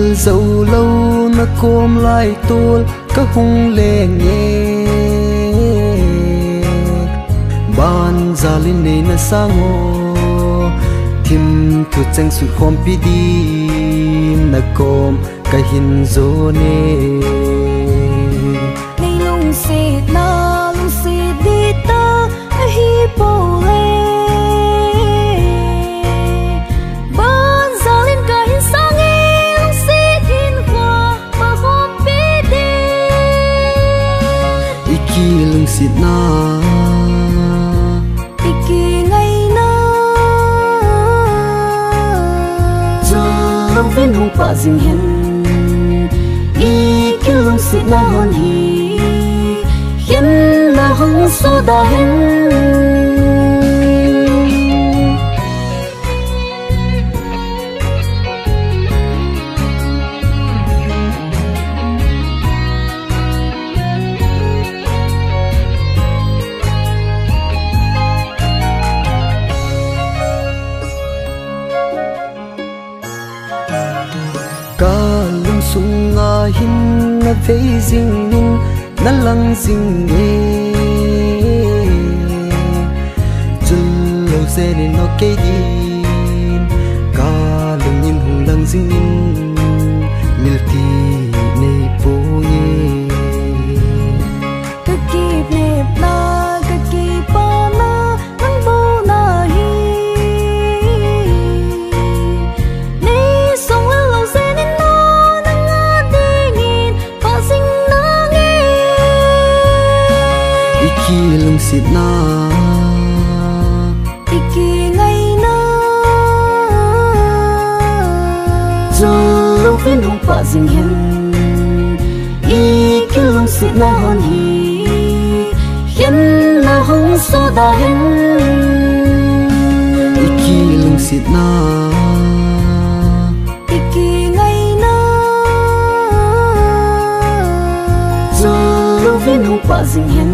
dâu lâu na côm lại tuôn các hung lệ nghe ban gia linh này na sang ngô thim thu chang su khom pi đi na côm cái hin dô nê nay lung xịt đi ta hi bồ lê ban gia linh cái hin sang nghe lung xịt Hinkho ba khom pi đi iki lung xịt na viên hùng pa dinh hen y kêu lung xịt na hòn hi hiến na hong so da hen sung nga hin na vei zing nin na lang zing e chul lo se ni no ke din ka lung nin hung lang zing nin mil ti nei po ye ka ki ne na ka ki pa na nang bo na hi nei song lo se ni iki lung xịt na iki ngày na cho lâu viên hùng pa dinh hen iki lung xịt na hòn hi hiến na hong so da hen iki lung xịt na iki ngày na cho lâu viên hùng pa dinh hen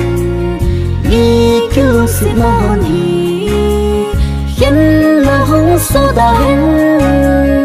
y kêu lung xịt na hòn hi hiến na hong so da hen